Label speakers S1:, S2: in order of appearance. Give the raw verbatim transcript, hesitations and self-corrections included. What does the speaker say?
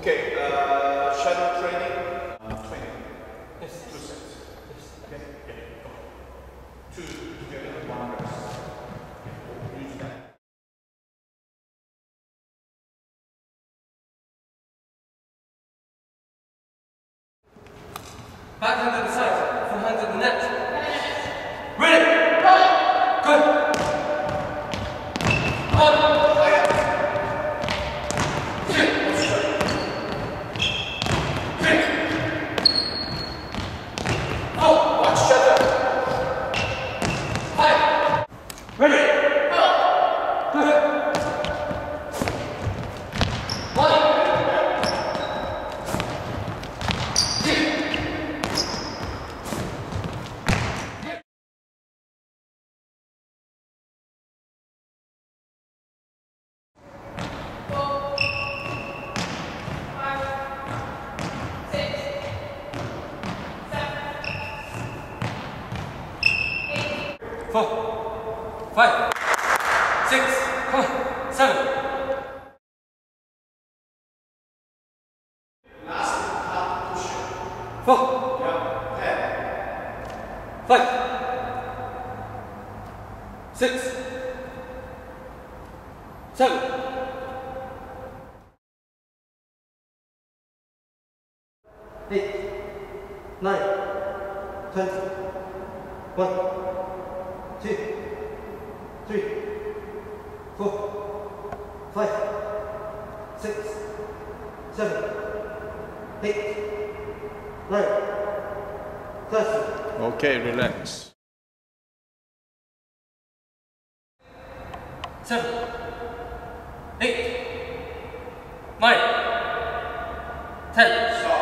S1: Okay, uh, shadow training, uh, twenty. Yes. Two sets. Yes. Okay, yeah, go. Two together, one rest. Okay. Use that.
S2: Backhand at the side, forehand at the net. Ready? Good. Four, five, six, seven.
S1: Last half push.
S2: Four,
S1: Yeah, ten.
S2: five, six, seven. Eight, nine, twenty. One, two, three, four, five, six, seven, eight, nine, thirty.
S1: Okay, relax.
S2: Seven, eight, nine, ten.
S1: Stop.